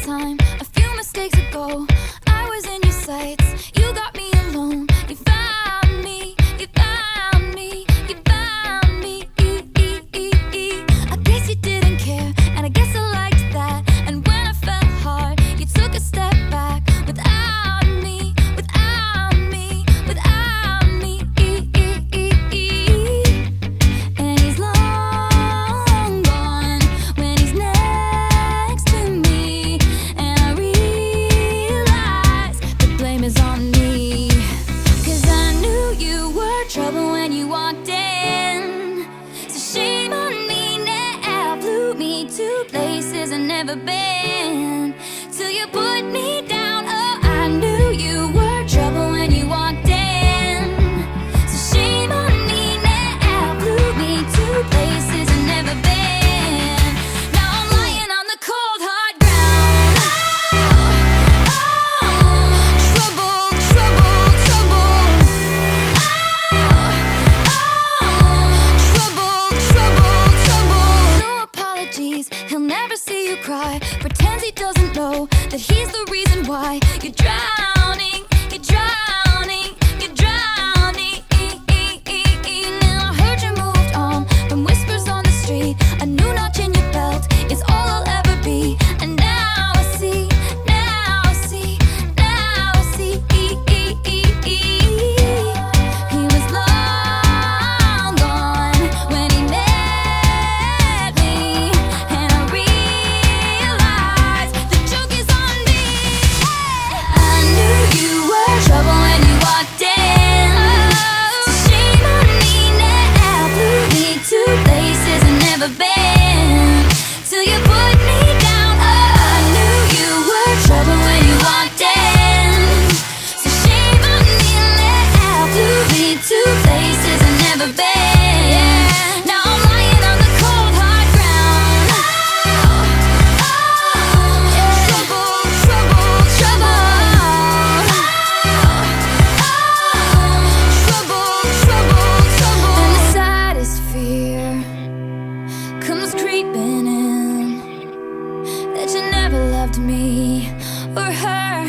time, a few mistakes ago, I was in your sights. You got me alone. You found me. You found me. You found me. I guess you didn't care, and I guess I liked that. And when I fell hard, you took a step back. Without me, without me, without me. And he's long gone when he's next to me. And I realize the blame is on me. 'Cause I knew you were trouble when you walked in. So shame on me now, blew me to places I've never been. Till you put me down, oh, I knew you were trouble when you walked in. So shame on me now, blew me to places I've never been. Now I'm lying on the cold hard ground. Trouble, trouble, trouble. Trouble, trouble, trouble. No apologies, he'll never see you cry. Pretends he doesn't know that he's the reason why you're drowning, you're drowning, you're drowning. Now I heard you moved on from whispers on the street. A new notch in your belt is all I'll ever be. And now I see, now I see, now I see. He was long gone when he met me. And I realized the joke is on me. I knew you were trouble when you walked in. So shame on me now, blew me to places I've never been. Till you put me down, oh, I knew you were trouble when you walked in. So shame on me now, blew me to places I've never been. Now I'm lying on the cold hard ground. Trouble, trouble, trouble. Trouble, trouble, trouble. And the saddest fear comes creeping in, that you never loved me or her.